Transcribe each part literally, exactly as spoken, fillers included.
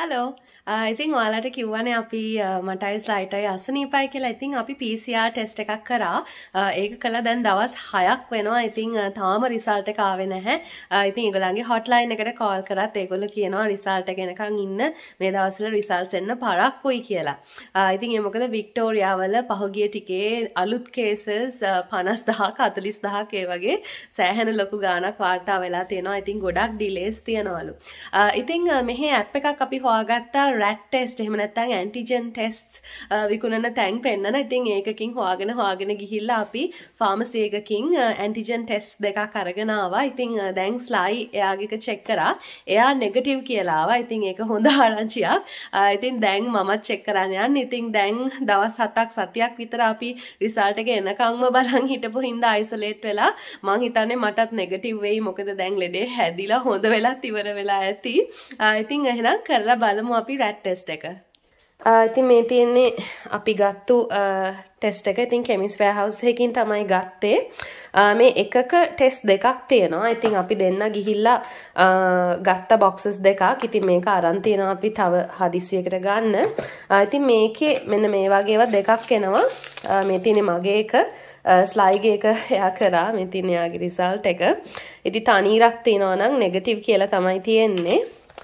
Hello. ඉතින් ඔයාලට කිව්වනේ අපි මටයි ස්ලයිටයි අසනීපයි කියලා. ඉතින් අපි P C R ටෙස්ට් එකක් කරා. ඒක කළා දැන් දවස් හයක් වෙනවා. ඉතින් තාම රිසල්ට් එක ආවේ නැහැ. ඉතින් ඒගොල්ලන්ගේ හොට්ලයින් එකට කෝල් කරත් ඒගොල්ලෝ කියනවා රිසල්ට් එක එනකන් ඉන්න මේ දවස්වල රිසල්ට්ස් එන්න පරක්කුයි කියලා. ඉතින් ඒ මොකද වික්ටෝරියා වල පහුගිය ටිකේ අලුත් කේසස් පනස් දහසක් හතළිස් දහසක් ඒ වගේ සෑහෙන ලොකු ගාණක් වාර්තා වෙලා තියෙනවා. ඉතින් ගොඩක් ඩිලේස් තියෙනවලු. ඉතින් මෙහි ඇප් එකක් අපි හොයාගත්තා rat test එහෙම නැත්නම් antigen tests විකුණන තැන් පෙන්නන. ඉතින් ඒකකින් හොයාගෙන හොයාගෙන ගිහිල්ලා අපි ෆාමසි එකකින් antigen test දෙකක් අරගෙන ආවා. ඉතින් දැන් ස්ලයි එයාගේ එක චෙක් කරා. එයා නෙගටිව් කියලා ආවා. ඉතින් ඒක හොඳ ආරංචියක්. ඉතින් දැන් මමත් චෙක් කරන්න යන්නේ. ඉතින් දැන් දවස් හතක් සතියක් විතර අපි රිසල්ට් එක එනකන්ම බලන් හිටපු හින්දා අයිසොලේට් වෙලා මං හිතන්නේ මටත් නෙගටිව් වෙයි. මොකද දැන් ලෙඩේ හැදිලා හොඳ වෙලත් ඉවර වෙලා ඇති. ඉතින් එහෙනම් කරලා බලමු අපි rat test එක. ඉතින් මේ තියෙන්නේ අපි ගත්තු ටෙස්ට් එක. ඉතින් කෙමිස් වෙයාහවුස් එකකින් තමයි ගත්තේ. මේ එකක ටෙස්ට් දෙකක් තියෙනවා. ඉතින් අපි දෙන්න ගිහිල්ලා ගත්ත බොක්සස් දෙකක්. ඉතින් මේක අරන් තියෙනවා අපි තව හදිසියකට ගන්න. ඉතින් මේකේ මෙන්න මේ වගේ ඒවා දෙකක් එනවා. මේ තියෙන්නේ මගේ එක. ස්ලයිගේ එක එයා කරා. මේ තියෙන්නේ යාගේ රිසල්ට් එක. ඉතින් තනීරක් තියෙනවා නම් නෙගටිව් කියලා තමයි තියෙන්නේ.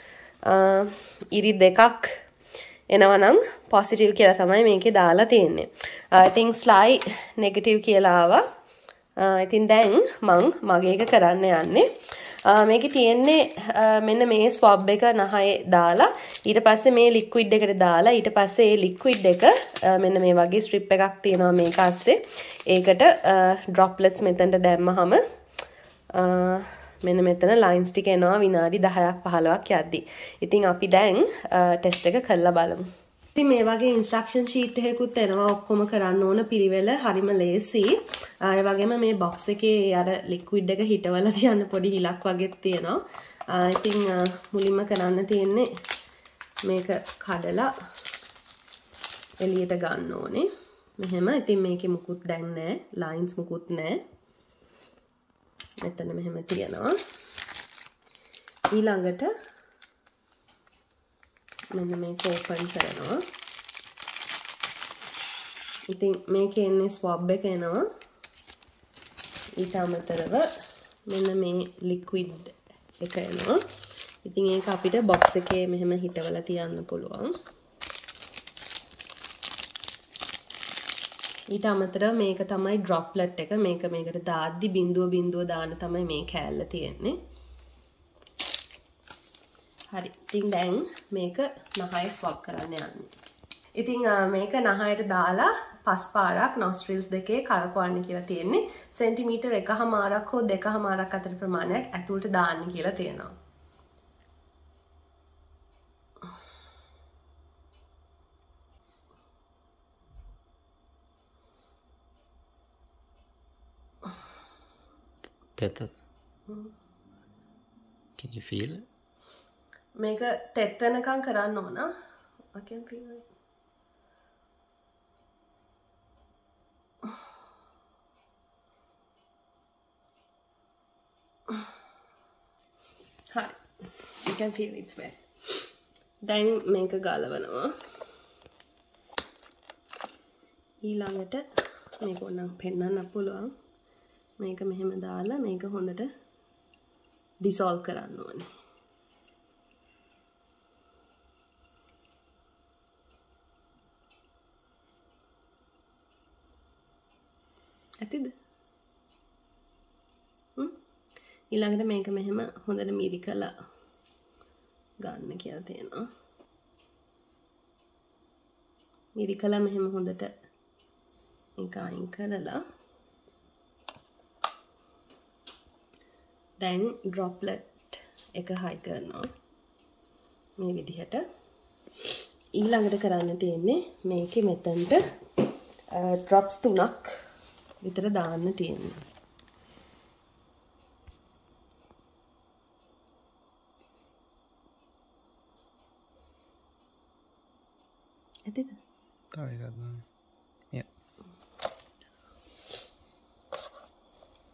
ඉරි දෙකක් එනවා නම් පොසිටිව් කියලා තමයි මේකේ දාලා තියෙන්නේ. ඉතින් ස්ලයි නෙගටිව් කියලා ආවා. ඉතින් දැන් මං මගේ එක කරන්න යන්නේ. මේකේ තියෙන්නේ මෙන්න මේ ස්වබ් එක නහයේ දාලා ඊට පස්සේ මේ ලික්විඩ් එකට දාලා ඊට පස්සේ මේ ලික්විඩ් එක මෙන්න මේ වගේ ස්ට්‍රිප් එකක් තියෙනවා මේක ASCII. ඒකට ඩ්‍රොප්ලට්ස් මෙතනට දැම්මහම මෙන්න මෙතන ලයින්ස් ටික එනවා විනාඩි දහයක් පහළොවක් යද්දි. ඉතින් අපි දැන් ටෙස්ට් එක කරලා බලමු. ඉතින් මේ වගේ ඉන්ස්ට්‍රක්ෂන් ෂීට් එකකුත් එනවා ඔක්කොම කරන්න ඕන පිළිවෙල හරිම ලේසි. ඒ වගේම මේ බොක්ස් එකේ අර ලික්විඩ් එක හිටවලා තියන්න පොඩි හිලක් වගේ තියෙනවා. ඉතින් මුලින්ම කරන්න තියෙන්නේ මේක කඩලා එළියට ගන්න ඕනේ. මෙහෙම. ඉතින් මේකේ මුකුත් දැන් නැහැ. ලයින්ස් මුකුත් නැහැ. මෙතන මෙහෙම තියනවා. ඊළඟට මෙන්න මේක ඕපන් කරනවා. ඉතින් මේකේ එන්නේ ස්වබ් එක එනවා. ඊට අමතරව මෙන්න මේ ලික්විඩ් එක එනවා. ඉතින් ඒක අපිට බොක්ස් එකේ මෙහෙම හිටවලා තියන්න පුළුවන්. ඊට අමතරව මේක තමයි ඩ්‍රොප්ලට් එක. මේක මේකට දාද්දි බිඳුව බිඳුව දාන්න තමයි මේ කෑල්ල තියෙන්නේ. හරි. ඉතින් දැන් මේක නහය ස්වබ් කරන්න යන්නේ. ඉතින් මේක නහයට දාලා පස් පාරක් නොස්ට්‍රිල්ස් දෙකේ කරකවන්න කියලා තියෙන්නේ. සෙන්ටිමීටර් එකහමාරක් හෝ දෙකහමාරක් අතර ප්‍රමාණයක් ඇතුළට දාන්න කියලා තියෙනවා. Teta. Can you feel it? මේක තෙත් වෙනකන් කරන්න ඕන. I can feel it. හරි. You can feel it's wet. දැන් මේක ගලවනවා. ඊළඟට මේක ඕනම් පෙන්නන්න පුළුවන්. මේක මෙහෙම දාලා මේක හොඳට ඩිසෝල්ව් කරන්න ඕනේ. ඇතිද? හ්ම් ඊළඟට මේක මෙහෙම හොඳට මිරිකලා ගන්න කියලා තියෙනවා. මිරිකලා මෙහෙම හොඳට මේක අයින් කරලා දැන් ඩ්‍රොප්ලට් එක හයි කරනවා මේ විදිහට. ඊළඟට කරන්න තියෙන්නේ මේකේ මෙතනට ඩ්‍රොප්ස් තුනක් විතර දාන්න තියෙනවා. ඇතිද? තව එකක් දාන්න. Yeah.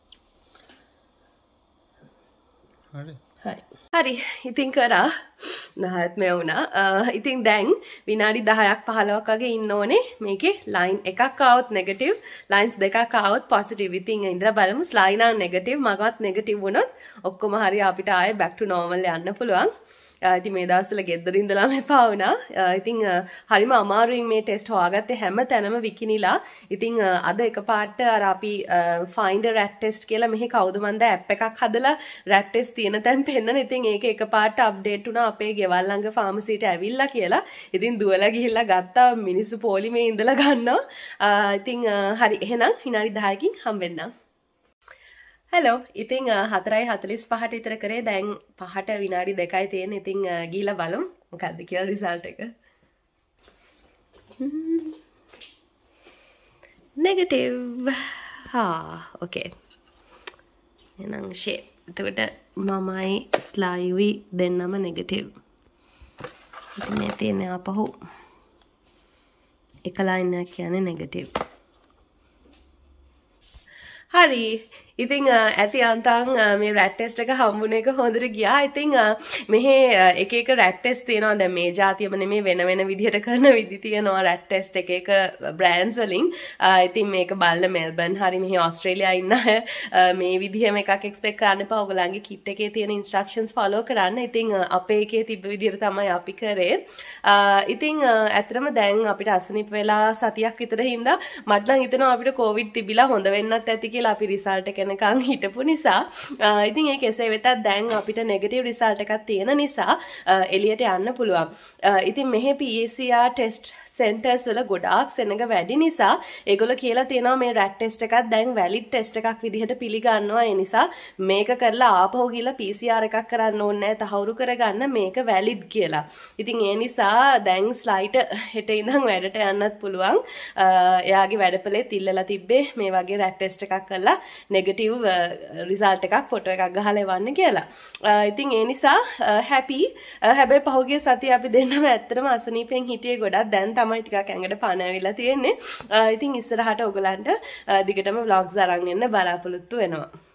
හරි. හරි. ඉතින් කරා දහයත් මේ වුණා. ඉතින් දැන් විනාඩි දහයක් පහළොවක් වගේ ඉන්න ඕනේ. මේකේ ලයින් එකක් ආවොත් නෙගටිව්, ලයින්ස් දෙකක් ආවොත් පොසිටිව්. ඉතින් ඉඳලා බලමු ස්ලයින් ආ නෙගටිව්, මගවත් නෙගටිව් වුණොත් ඔක්කොම හරිය අපිට ආයේ back to normal යන්න පුළුවන්. ඉතින් මේ දවස්වල ගෙදර ඉඳලාම එපා වුණා. ඉතින් හරිම අමාරුවෙන් මේ ටෙස්ට් හොයාගත්තේ හැම තැනම විකිනිලා. ඉතින් අද එකපාරට අර අපි find a rat test කියලා මෙහි කවුද මන්ද ඇප් එකක් හදලා rat test තියෙන තැන් පෙන්නන. ඉතින් ඒක එකපාරට අප්ඩේට් වුණා අපේ ගෙවල් ළඟ ෆාමසියට ඇවිල්ලා කියලා. ඉතින් දුවලා ගිහිල්ලා ගත්තා මිනිස්සු පොලිමේ ඉඳලා ගන්නවා. ඉතින් හරි එහෙනම් විනාඩි දහයකින් හම්බෙන්නම්. හෙලෝ ඉතින් හතරයි හතලිස් පහට විතර කරේ දැන් පහට විනාඩි දෙකයි තියෙන. ඉතින් ගිහිල්ලා බලමු මොකක්ද කියලා රිසල්ට් එක. නෙගටිව්. හා ඕකේ. එහෙනම් ෂේ. එතකොට මමයි ස්ලයිවි දෙන්නම නෙගටිව්. ඉතින් මේ තියෙන අපහු එක ලයින් එකක් කියන්නේ නෙගටිව්. හරි. ඉතින් ඇති අන්තං මේ රැට් ටෙස්ට් එක හම්බුන එක හොඳට ගියා. ඉතින් මෙහි එක එක රැට් ටෙස්ට් තියෙනවා. දැන් මේ જાතියම නෙමෙයි වෙන වෙන විදිහට කරන විදි තියෙනවා රැට් ටෙස්ට් එක එක බ්‍රෑන්ඩ්ස් වලින්. ඉතින් මේක බලන්න මෙල්බර්න් හරි මෙහි ඕස්ට්‍රේලියාවේ ඉන්න අය මේ විදිහම එකක් එක්ස්පෙක්ට් කරන්න එපා. ඔයගලන්ගේ කිට් එකේ තියෙන ඉන්ස්ට්‍රක්ෂන්ස් ෆලෝ කරන්න. ඉතින් අපේ එකේ තිබ්බ විදිහට තමයි අපි කරේ. ඉතින් ඇත්තටම දැන් අපිට අසනීප වෙලා සතියක් විතර හින්දා මට නම් හිතෙනවා අපිට කොවිඩ් තිබිලා හොඳ වෙන්නත් ඇති කියලා. අපි රිසල්ට් එක එනකන් හිටපු නිසා ඉතින් ඒක කෙසේ වෙතත් දැන් අපිට නෙගටිව් රිසල්ට් එකක් තියෙන නිසා එළියට යන්න පුළුවන්. ඉතින් මෙහි P C R test centres වල ගොඩාක් සෙනඟ වැඩි නිසා ඒගොල්ලෝ කියලා තියෙනවා මේ රැට් ටෙස්ට් එකක් දැන් වැලිඩ් ටෙස්ට් එකක් විදිහට පිළිගන්නවා. ඒ නිසා මේක කරලා ආපහු ගිහලා P C R එකක් කරන්න ඕනේ නැහැ. තහවුරු කරගන්න මේක වැලිඩ් කියලා. ඉතින් ඒ නිසා දැන් ස්ලයිඩ් හෙට ඉඳන් වැඩට යන්නත් පුළුවන්. එයාගේ වැඩපලේ තිල්ලලා තිබ්බේ මේ වගේ රැට් ටෙස්ට් එකක් කරලා නෙගටිව් රිසල්ට් එකක් ෆොටෝ එකක් ගහලා එවන්න කියලා. ඉතින් ඒ නිසා හැපි. හැබැයි පහුගිය සතිය අපි දෙන්නම ඇත්තටම අසනීපෙන් හිටියේ ගොඩක්. දැන් තමයි ටිකක් ඇඟට පණ ඇවිල්ලා තියෙන්නේ. ඉතින් ඉස්සරහට ඔයගලන්ට දිගටම vlogs අරන් එන්න බලාපොරොත්තු වෙනවා.